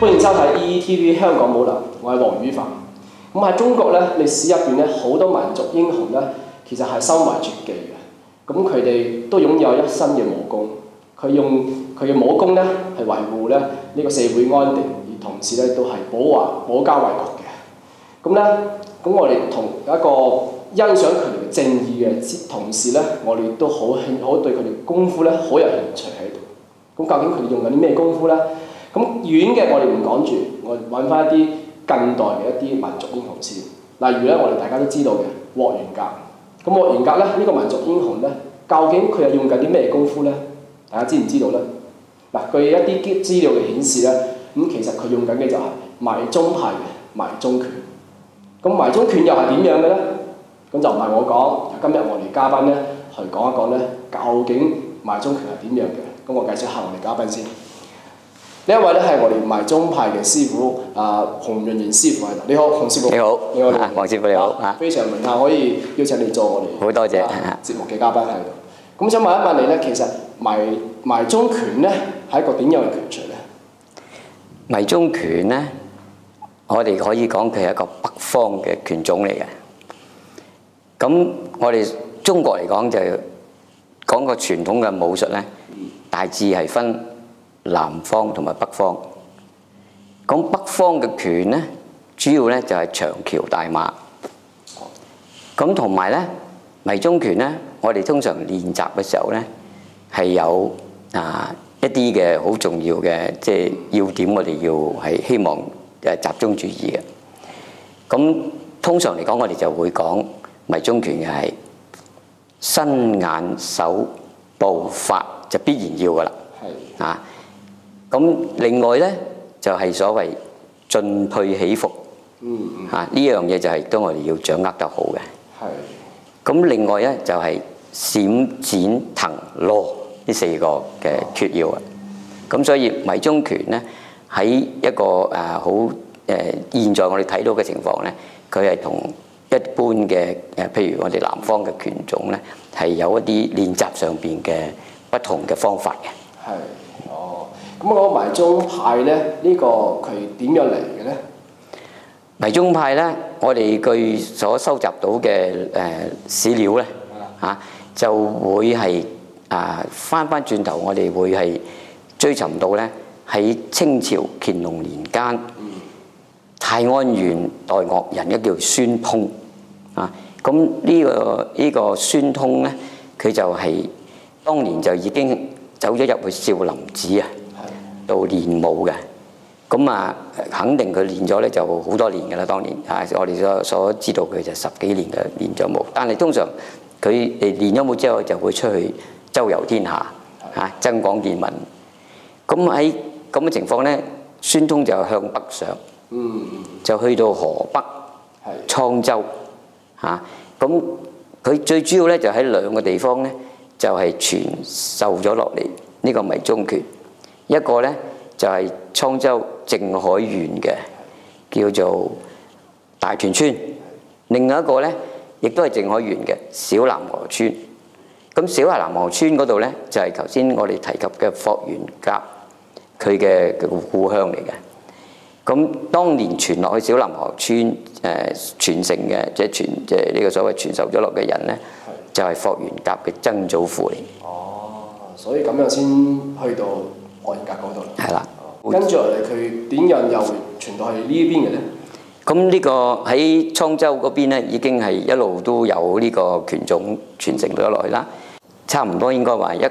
歡迎收睇 EETV 香港武林，我係黃宇凡。咁喺中國咧歷史入邊咧，好多民族英雄咧，其實係身懷絕技嘅。咁佢哋都擁有一身嘅武功，佢用佢嘅武功咧係維護咧呢個社會安定，而同時咧都係保家衛國嘅。咁咧，我哋同一個欣賞佢哋嘅正義嘅同時咧，我哋都好對佢哋功夫咧好有興趣喺度。咁究竟佢哋用緊啲咩功夫咧？咁遠嘅我哋唔講住，我揾翻一啲近代嘅一啲民族英雄先。例如咧，我哋大家都知道嘅霍元甲。咁霍元甲咧呢個民族英雄咧，究竟佢係用緊啲咩功夫咧？大家知唔知道咧？嗱，據一啲資料嘅顯示咧，咁其實佢用緊嘅就係迷蹤派嘅迷蹤拳。咁迷蹤拳又係點樣嘅咧？咁就唔係我講，今日我哋嘉賓咧去講一講咧，究竟迷蹤拳係點樣嘅？咁我介紹下我哋嘉賓先。呢一位咧係我哋迷蹤派嘅師傅，洪潤賢師傅喺度。你好，洪師傅。 你好， 你好， 黃師傅你好。 非常榮幸可以邀請你做我哋好多謝節目嘅嘉賓喺度。咁想問一問你咧，其實迷蹤拳咧係一個點樣嘅拳術咧？ 迷蹤拳咧，我哋可以講佢係一個北方嘅拳種嚟嘅。咁我哋中國嚟講就講個傳統嘅武術咧，大致係分南方同埋北方。咁北方嘅拳咧，主要咧就係長橋大馬。咁同埋咧，迷蹤拳咧，我哋通常練習嘅時候咧，係有一啲嘅好重要嘅即係要點，我哋要係希望集中注意嘅。咁通常嚟講，我哋就會講迷蹤拳嘅係身眼手步法就必然要噶啦。係啊。咁另外咧就係所謂進退起伏，呢樣嘢就係都我哋要掌握得好嘅。係。咁另外咧就係閃展騰挪呢四個嘅訣要啊。咁所以迷蹤拳咧喺一個好現在我哋睇到嘅情況咧，佢係同一般嘅譬如我哋南方嘅拳種咧係有一啲練習上邊嘅不同嘅方法嘅。係。咁嗰個迷蹤派咧，呢個佢點樣嚟嘅咧？迷蹤派咧，我哋據所收集到嘅史料咧，就會係翻轉頭，我哋會係追尋到咧喺清朝乾隆年間，泰安縣代樂人一叫孫通啊。咁呢個孫通咧，佢就係當年就已經走咗入去少林寺啊。度練武嘅，咁肯定佢練咗咧就好多年嘅啦。當年我哋所知道佢就10幾年嘅練咗武，但係通常佢練咗武之後就會出去周遊天下，增廣見聞。咁喺咁嘅情況咧，孫通就向北上，就去到河北滄州咁佢最主要咧就喺兩個地方咧，就係傳授咗落嚟呢個迷蹤拳。一個咧就係滄州靖海縣嘅叫做大屯村，另外一個咧亦都係靖海縣嘅小南河村。咁小南河村嗰度咧就係頭先我哋提及嘅霍元甲佢嘅故鄉嚟嘅。咁當年傳落去小南河村傳承嘅，即係呢個所謂傳授咗落嘅人咧，就係霍元甲嘅曾祖父嚟。所以咁樣先去到霍元甲嗰度啦。係啦。跟住落嚟，佢點樣又傳到去呢邊嘅咧？咁呢個喺滄州嗰邊咧，已經係一路都有呢個拳種傳承咗落去啦。差唔多應該話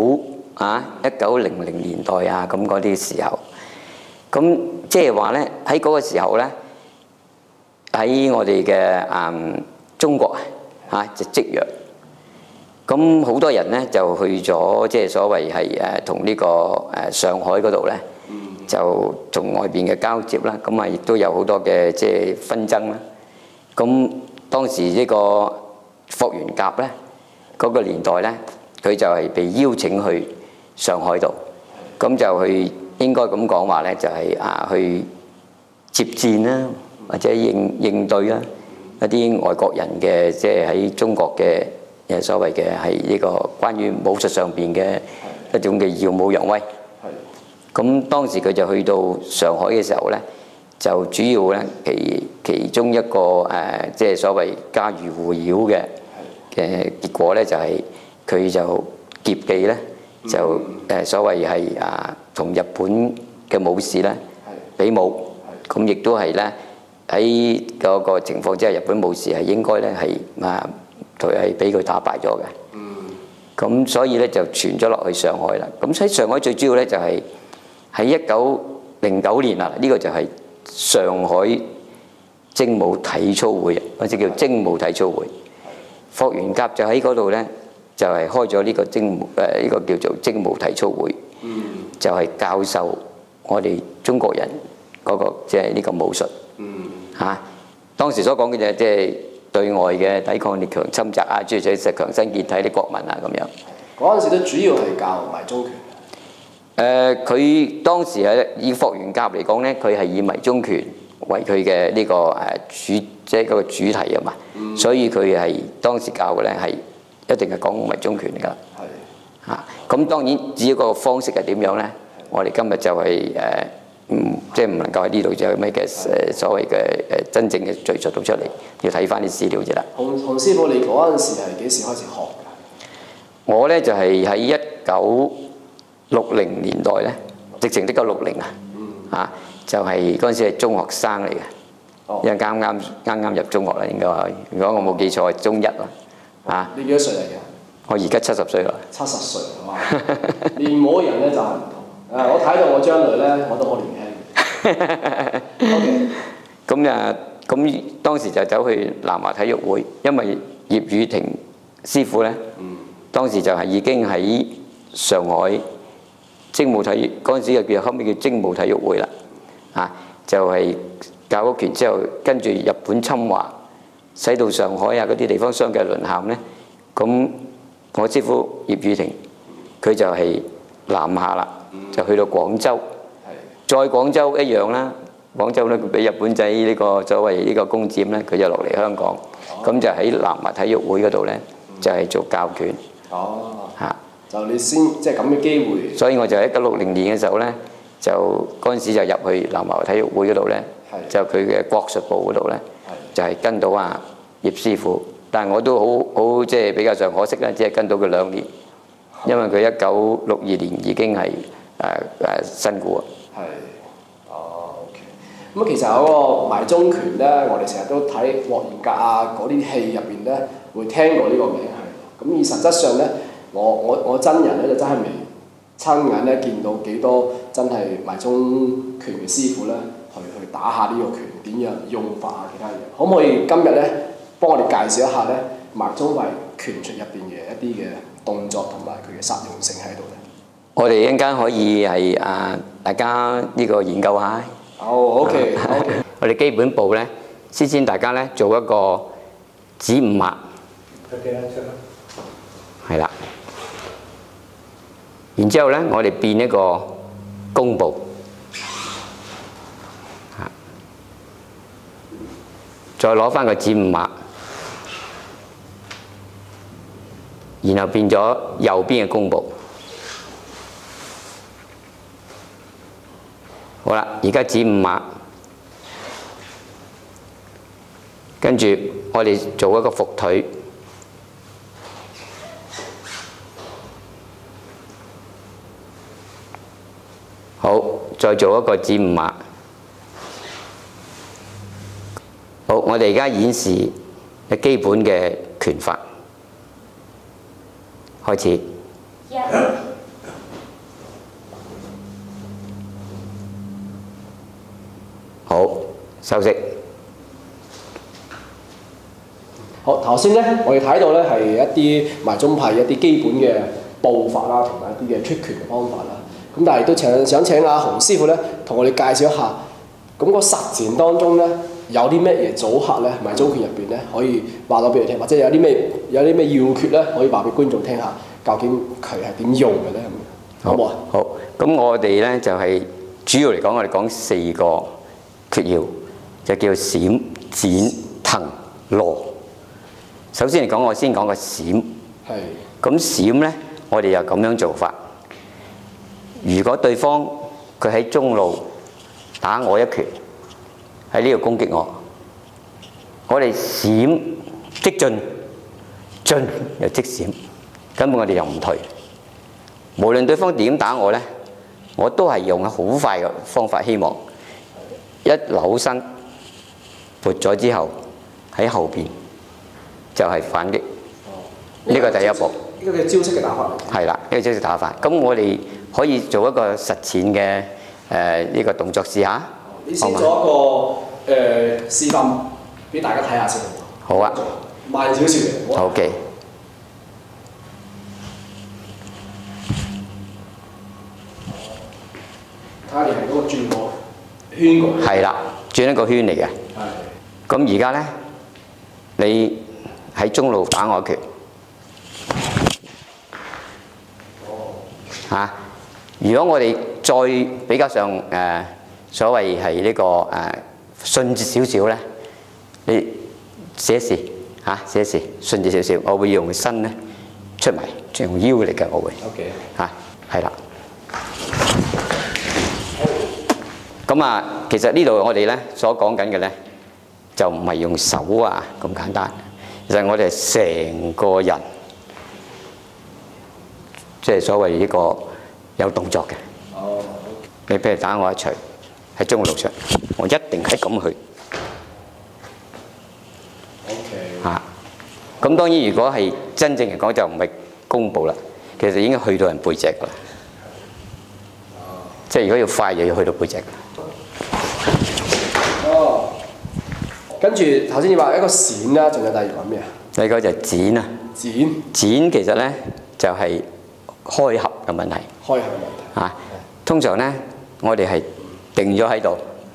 1900年代咁嗰啲時候，咁即係話咧喺嗰個時候咧，喺我哋嘅中國就積弱。咁好多人咧就去咗，即係所謂係同呢個上海嗰度咧，就同外邊嘅交接啦。咁亦都有好多嘅即係紛爭啦。咁當時呢個霍元甲咧嗰個年代咧，佢就係被邀請去上海度，咁就去應該咁講話咧，就係去接戰啦，或者應對啦一啲外國人嘅即係喺中國嘅。所謂嘅係呢個關於武術上邊嘅一種嘅耀武揚威。 咁當時佢就去到上海嘅時候咧，就主要咧其中一個即係所謂家喻戶曉嘅結果咧，就係佢就劫記咧，就所謂係同日本嘅武士咧比武，咁亦都係咧喺嗰個情況之下，日本武士係應該咧係佢係俾佢打敗咗嘅。咁所以咧就傳咗落去上海啦。咁喺上海最主要咧就係喺1909年啦，呢個就係上海精武體操會，或者叫精武體操會。霍元甲就喺嗰度咧，就係開咗呢個呢個叫做精武體操會，就係教授我哋中國人嗰個即係呢個武術。當時所講嘅就係即係對外嘅抵抗力強侵襲諸如此類強身健體啲國民咁樣。 嗰陣時都主要係教埋宗拳。 佢當時以霍元甲嚟講咧，佢係以迷宗拳為佢嘅呢個即係嗰個主題啊嘛。所以佢係當時教嘅咧係一定係講迷宗拳㗎。咁當然至於個方式係點樣咧？我哋今日就係即係唔能夠喺呢度就有咩嘅所謂嘅真正嘅敘述到出嚟，要睇翻啲資料啫啦。 洪師傅，你嗰陣時係幾時開始學㗎？ 我咧就係喺1960年代咧，直情1960就係嗰陣時係中學生嚟嘅，因為啱啱入中學啦，應該係。如果我冇記錯，係中一啦。 你幾多歲嚟嘅？我而家70歲啦。 70歲，哇！練武嘅人咧就係唔同。我睇到我張女咧，我都好年輕。咁當時就走去南華體育會，因為葉宇霆師傅咧，當時就係已經喺上海精武體嗰陣時後尾叫精武體育會啦，就係教咗拳之後，跟住日本侵華，使到上海嗰啲地方相繼淪陷咧，咁我師傅葉宇霆佢就係南下啦。就去到廣州，再廣州一樣啦。廣州咧，佢俾日本仔呢個所謂呢個攻佔咧，佢就落嚟香港，咁就喺南華體育會嗰度咧，就係做教拳。就你先即係咁嘅機會。所以我就喺1960年嘅時候咧，就嗰陣時就入去南華體育會嗰度咧，就佢嘅國術部嗰度咧，就係跟到葉師傅。但係我都好即係比較上可惜啦，只係跟到佢2年，因為佢1962年已經係身故啊。 OK。咁其實嗰個迷宗拳咧，我哋成日都睇霍元甲嗰啲戲入邊咧，會聽過呢個名係。咁而實質上咧，我真人咧就真係未親眼咧見到幾多真係迷宗拳嘅師傅咧，去打下呢個拳點樣用法其他嘢。可唔可以今日咧幫我哋介紹一下咧迷宗拳術入邊嘅一啲嘅動作同埋佢嘅實用性喺度咧？ 我哋一陣間可以係大家呢個研究下。 OK。 我哋基本步咧，先大家咧做一個子午馬。係啦。然之後咧，我哋變一個弓步。再攞翻個子午馬，然後變咗右邊嘅弓步。好啦，而家子午馬，跟住我哋做一個伏腿，好，再做一個子午馬。好，我哋而家演示嘅基本嘅拳法，開始。好，收息。 好，頭先咧，我哋睇到咧係一啲迷宗派一啲基本嘅步法啦，同埋一啲嘅出拳嘅方法啦。咁但係都想請阿洪師傅咧，同我哋介紹一下，咁個實戰當中咧有啲咩嘢組合咧，迷宗拳入邊咧可以話到俾你聽，或者有啲咩要訣咧，可以話俾觀眾聽下，究竟佢係點用嘅咧？好唔好啊？ 好，咁我哋咧就係主要嚟講，我哋講4個訣要，就叫閃、剪、騰、羅。首先嚟講，我先講個閃。咁閃咧，我哋又咁樣做法。如果對方佢喺中路打我一拳，喺呢度攻擊我，我哋閃即進，進又即閃，根本我哋又唔退。無論對方點打我呢，我都係用好快嘅方法，希望一扭身撥咗之後喺後邊就係反擊。呢個第一步。 呢個叫招式嘅打法嚟。 係啦，呢個招式打法。咁我哋可以做一個實踐嘅呢個動作試下。 你先做一個示範俾大家睇下先。 好啊。 慢少少嘅。 好嘅。 睇下你係嗰個轉個圈過。係啦，轉一個圈嚟嘅。係。咁而家咧，你喺中路打我一拳。如果我哋再比較上所謂係呢個順捷少少咧，你試一試試一試順捷少少，我會用身咧出埋，用腰嚟嘅，我會。OK。係啦。咁其實呢度我哋咧所講緊嘅咧，就唔係用手咁簡單，其實我哋係成個人。即係所謂呢個有動作嘅。哦。你譬如打我一錘喺中路上，我一定係咁去。OK。咁當然如果係真正嚟講就唔係弓步啦，其實已經去到人背脊㗎啦。即係如果要快就要去到背脊。哦。跟住頭先你話一個閃啦，仲有第二個咩啊？第二個就係剪啊。剪其實咧就係開合嘅問題。開合嘅問題。通常咧，我哋係定咗喺度，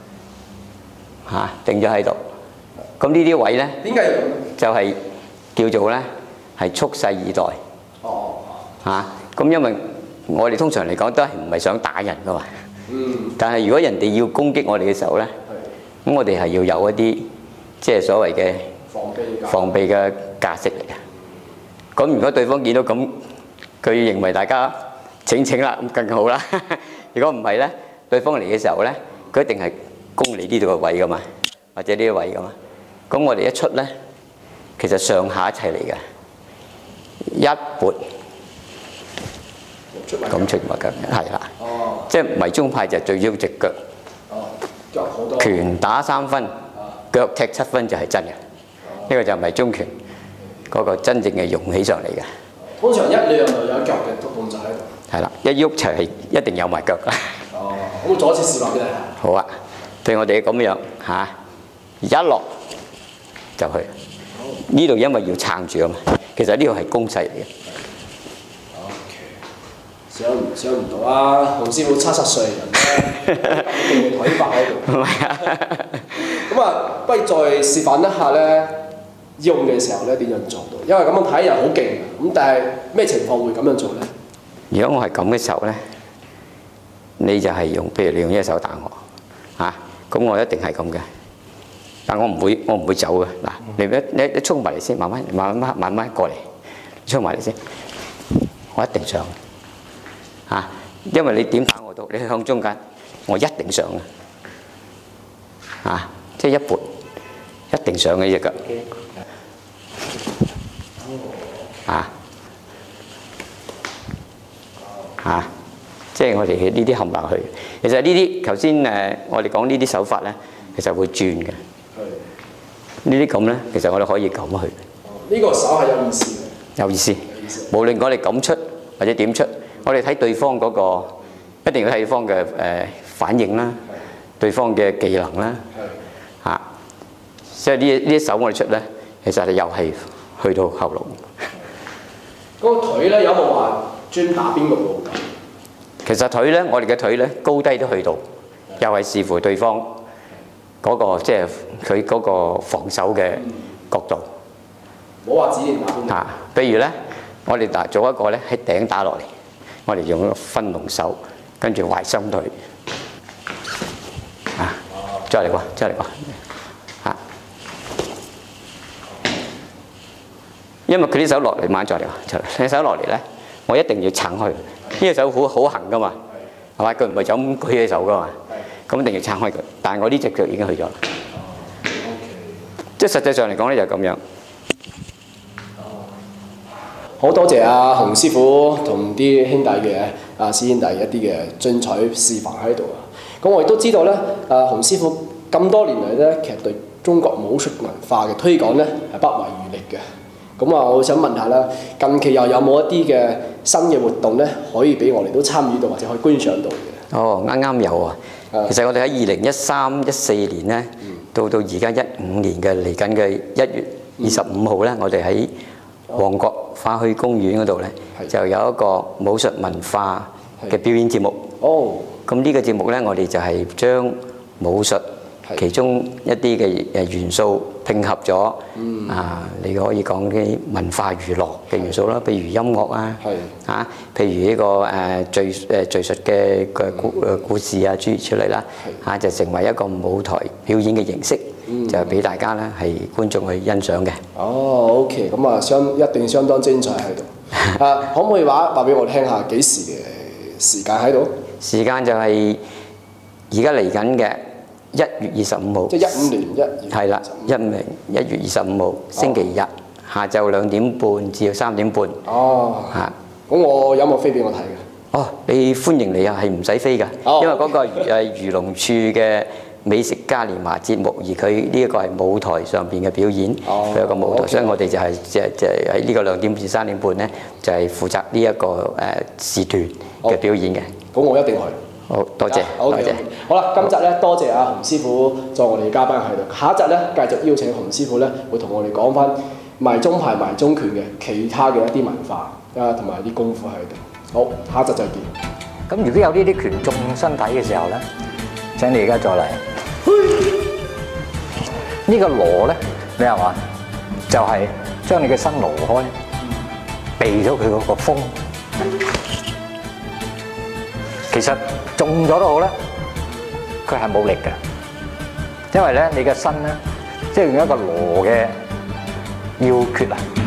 定咗喺度。咁呢啲位咧，點解就係叫做咧係蓄勢以待。哦。咁因為我哋通常嚟講都係唔係想打人噶嘛。嗯。但係如果人哋要攻擊我哋嘅時候咧，咁我哋係要有一啲即係所謂嘅防備嘅架式嚟嘅。咁如果對方見到咁，佢認為大家請啦，咁更好啦。如果唔係咧，對方嚟嘅時候咧，佢一定係攻你呢度嘅位噶嘛，或者呢啲位噶嘛。咁我哋一出咧，其實上下一齊嚟嘅，一撥咁出埋腳，係啦。哦。即係迷蹤派就最中意隻腳。哦。腳好多。拳打3分，腳踢7分就係真嘅。呢個就係迷蹤拳嗰個真正嘅用起上嚟嘅。通常一兩就有腳嘅動作喺度。係啦，一喐就係一定有埋腳㗎。哦，咁我做一次示範俾你睇。好啊，譬如我哋咁樣一落就去。呢度因為要撐住啊嘛，其實呢個係攻勢嚟嘅。OK， 想唔到啊！洪師傅70歲人咧，咁勁嘅腿法喺度。唔係啊。咁不如再示範一下咧。用嘅時候咧點樣做到？因為咁樣睇又好勁，咁但係咩情況會咁樣做咧？如果我係咁嘅時候咧，你就係用，譬如你用一隻手打我，咁我一定係咁嘅。但我唔會走嘅。嗱，你衝埋嚟先，慢慢過嚟，衝埋嚟先，我一定上。因為你點打我都，你向中間，我一定上嘅。即係一撥，一定上嘅隻腳。即係我哋呢啲冚落去。其實呢啲頭先我哋講呢啲手法咧，其實會轉嘅。呢啲咁咧，其實我哋可以咁去。呢個手係有意思嘅。有意思。無論我哋咁出或者點出，我哋睇對方嗰個，一定要睇對方嘅反應啦，對方嘅技能啦。即係呢啲手我哋出咧，其實又係去到後路。嗰個腿咧有冇話專打邊個部位？其實腿咧，我哋嘅腿咧高低都去到，又係視乎對方嗰個即係佢嗰個防守嘅角度。冇話指定打邊個。譬如咧，我哋做一個咧喺頂打落嚟，我哋用一個分龍手，跟住懷心腿。再嚟過。因為佢啲手落嚟，慢再嚟，你手落嚟咧，我一定要撐開。呢隻手好行噶嘛， 係嘛？佢唔係就咁舉起手噶嘛，咁一定要撐開佢。但係我呢隻腳已經去咗啦，即係實際上嚟講咧就係咁樣。 好多謝阿洪師傅同啲兄弟嘅師兄弟一啲嘅精彩示範喺度啊！咁我亦都知道咧，洪師傅咁多年嚟咧，其實對中國武術文化嘅推廣咧係不遺餘力嘅。咁我想問下啦，近期又有冇一啲嘅新嘅活動咧，可以俾我哋都參與到或者可以觀賞到嘅？ 哦，啱啱有啊！其實我哋喺2013、14年咧，到而家15年嘅嚟緊嘅1月25號咧，我哋喺旺角花墟公園嗰度咧，就有一個武術文化嘅表演節目。哦，咁呢個節目咧，我哋就係將武術其中一啲嘅元素拼合咗，你可以講啲文化娛樂嘅元素啦，譬如音樂啊，譬如呢個敘述嘅故事啊，諸如此類啦，就成為一個舞台表演嘅形式，就俾大家咧係觀眾去欣賞嘅。 哦，OK，咁啊一定相當精彩喺度。可唔可以話俾我聽下幾時嘅時間喺度？ 時間就係而家嚟緊嘅1月25號， 即係15年1月。係啦 ，1月25號星期日下晝2點半至到3點半。 哦，咁我有冇飛俾我睇嘅？ 哦，你歡迎你啊，係唔使飛㗎，因為嗰個係漁農處嘅美食嘉年華節目，而佢呢一個係舞台上邊嘅表演，佢有個舞台，所以我哋就係喺呢個2點至3點半咧，就係負責呢一個時段嘅表演嘅。 咁我一定去。 好多謝，多謝。 好啦，今集咧多謝阿洪師傅作我哋嘅嘉賓喺度，下一集咧繼續邀請洪師傅咧，會同我哋講翻埋中牌、埋中拳嘅其他嘅一啲文化同埋啲功夫喺度。好，下一集再見。 咁如果有呢啲拳中身體嘅時候咧，請你而家再嚟。呢個羅咧，你係嘛？就係將你嘅身羅開，避咗佢嗰個風。其實中咗都好咧，佢係冇力嘅，因為咧你嘅身咧，即係用一個羅嘅要訣啊。